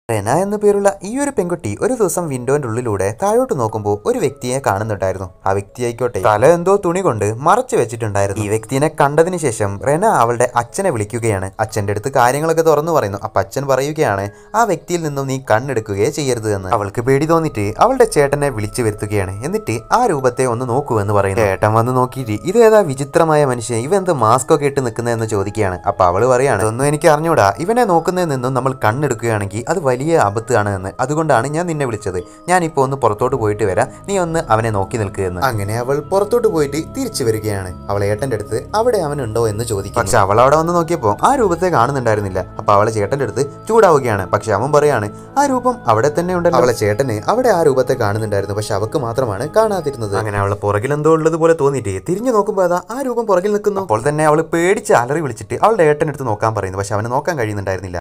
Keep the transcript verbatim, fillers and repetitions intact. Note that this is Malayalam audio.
റെന എന്നു പേരുള്ള ഈ ഒരു പെൺകുട്ടി ഒരു ദിവസം വിൻഡോന്റെ ഉള്ളിലൂടെ താഴോട്ട് നോക്കുമ്പോൾ ഒരു വ്യക്തിയെ കാണുന്നുണ്ടായിരുന്നു. ആ വ്യക്തിയായിക്കോട്ടെ തല എന്തോ തുണി കൊണ്ട് മറച്ചു വെച്ചിട്ടുണ്ടായിരുന്നു. ഈ വ്യക്തിനെ കണ്ടതിന് ശേഷം റെന അവളുടെ അച്ഛനെ വിളിക്കുകയാണ്. അച്ഛന്റെ അടുത്ത് കാര്യങ്ങളൊക്കെ തുറന്നു പറയുന്നു. അപ്പൊ അച്ഛൻ പറയുകയാണ് ആ വ്യക്തിയിൽ നിന്നും നീ കണ്ണെടുക്കുകയെ ചെയ്യരുത് എന്ന്. അവൾക്ക് പേടി തോന്നിട്ട് അവളുടെ ചേട്ടനെ വിളിച്ചു വരുത്തുകയാണ്. എന്നിട്ട് ആ രൂപത്തെ ഒന്ന് നോക്കൂ എന്ന് പറയുന്നു. ചേട്ടൻ വന്ന് നോക്കിയിട്ട് ഇതേതാ വിചിത്രമായ മനുഷ്യൻ, ഇവ എന്ത് മാസ്ക് ഒക്കെ ഇട്ട് നിൽക്കുന്നതെന്ന് ചോദിക്കുകയാണ്. അപ്പൊ അവള് പറയാണ് ഒന്നും എനിക്ക് അറിഞ്ഞൂടാ, ഇവനെ നോക്കുന്നതിൽ നിന്നും നമ്മൾ കണ്ണെടുക്കുകയാണെങ്കിൽ അത് വലിയ ആപത്താണ് എന്ന്, അതുകൊണ്ടാണ് ഞാൻ നിന്നെ വിളിച്ചത്. ഞാനിപ്പോ ഒന്ന് പുറത്തോട്ട് പോയിട്ട് വരാം, നീ ഒന്ന് അവനെ നോക്കി നിൽക്കുകയെന്ന്. അങ്ങനെ അവൾ പുറത്തോട്ട് പോയിട്ട് തിരിച്ചു വരികയാണ്. അവൾ ഏട്ടന്റെ അടുത്ത് അവിടെ അവനുണ്ടോ എന്ന് ചോദിക്കും. പക്ഷെ അവൾ അവിടെ വന്ന് നോക്കിയപ്പോ ആ രൂപത്തെ കാണുന്നുണ്ടായിരുന്നില്ല. അപ്പൊ അവളെ ചേട്ടന്റെ അടുത്ത് ചൂടാവുകയാണ്. പക്ഷെ അവൻ പറയാണ് ആ രൂപം അവിടെ തന്നെ ഉണ്ടല്ലോ. അവളെ ചേട്ടന് അവിടെ ആ രൂപത്തെ കാണുന്നുണ്ടായിരുന്നു, പക്ഷെ അവക്ക് മാത്രമാണ് കാണാതിരുന്നത്. അങ്ങനെ അവളെ പുറകിൽ എന്തോ ഉള്ളത് പോലെ തോന്നിയിട്ട് തിരിഞ്ഞു നോക്കുമ്പോൾ അതാ ആ രൂപം പുറകിൽ നിൽക്കുന്നു. അപ്പോൾ തന്നെ അവൾ പേടിച്ച് അലറി വിളിച്ചിട്ട് അവളുടെ ഏട്ടന്റെ അടുത്ത് നോക്കാൻ പറയുന്നു. പക്ഷെ അവന് നോക്കാൻ കഴിയുന്നുണ്ടായിരുന്നില്ല.